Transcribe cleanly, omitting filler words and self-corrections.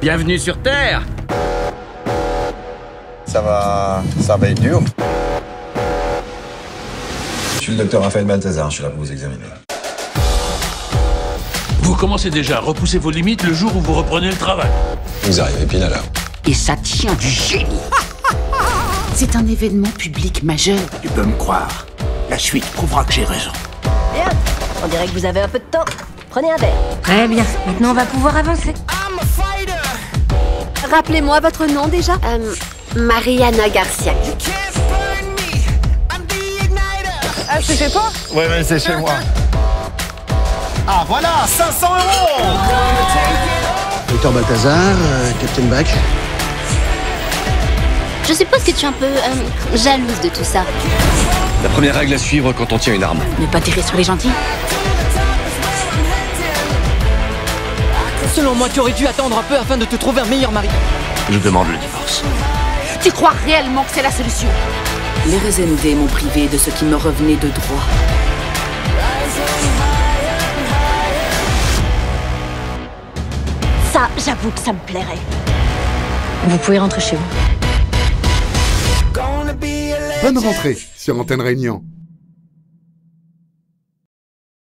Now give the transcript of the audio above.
Bienvenue sur Terre. Ça va être dur. Je suis le docteur Raphaël Balthazar, je suis là pour vous examiner. Vous commencez déjà à repousser vos limites le jour où vous reprenez le travail. Vous arrivez pile à l'heure. Et ça tient du génie. C'est un événement public majeur. Tu peux me croire. La suite prouvera que j'ai raison. Bien, on dirait que vous avez un peu de temps. Prenez un verre. Très bien, maintenant on va pouvoir avancer. Rappelez-moi votre nom déjà. Mariana Garcia. Ah, c'est chez toi? Ouais, mais c'est chez moi. Ah voilà, 500 €. Docteur Balthazar, Captain Bach. Je suppose que tu es un peu jalouse de tout ça. La première règle à suivre quand on tient une arme. Ne pas tirer sur les gentils. Selon moi, tu aurais dû attendre un peu afin de te trouver un meilleur mari. Je demande le divorce. Tu crois réellement que c'est la solution? Les RSMD m'ont privé de ce qui me revenait de droit. Ça, j'avoue que ça me plairait. Vous pouvez rentrer chez vous. Bonne rentrée sur Antenne Réunion.